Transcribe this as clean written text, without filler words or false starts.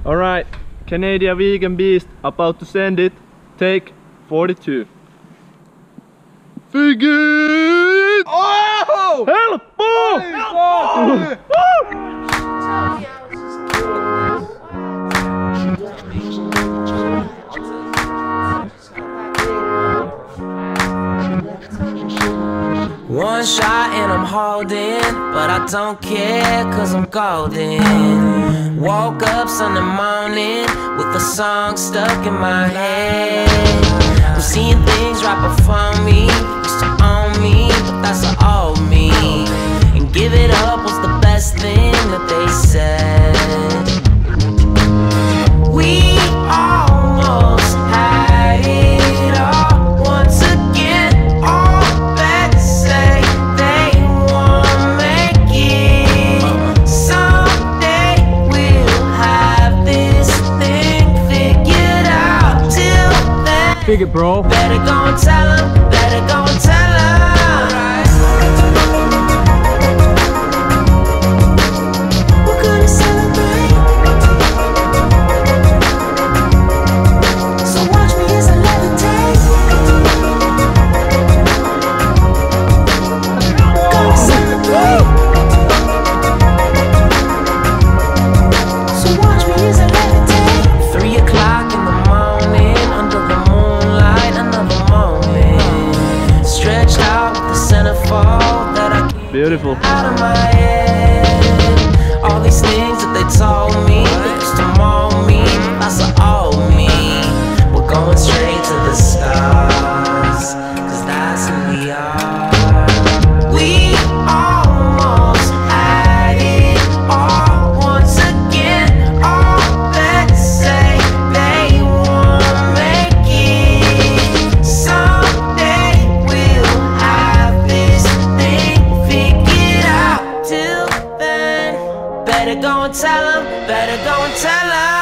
Alright, Canadian Vegan Beast about to send it. Take 42. Vegan! Oh! Help! Oh! One shot and I'm holding, but I don't care cause I'm golden. Woke up Sunday morning with a song stuck in my head. I'm seeing things right before me, used to own me, but that's an old me. And give it up was the best thing that they said. We almost had it all once again. All bets say they won't make it. Someday we'll have this thing figured out. Till then, Figure, bro. better go and tell 'em, better go and tell 'em. We're gonna celebrate. So watch me as I levitate. Gonna celebrate. So watch me as I levitate. 3 o'clock in the morning, under the moonlight, another moment. Stretched out with the centerfold that I can't Beautiful. get out of my head. All these things that they told me, they used to mold me, that's an old me. We're going straight to the stars, cause that's who we are. We almost had it all once again. All bets say they won't make it. Someday we'll have this thing figured out. Till then, better go and tell 'em, better go and tell 'em.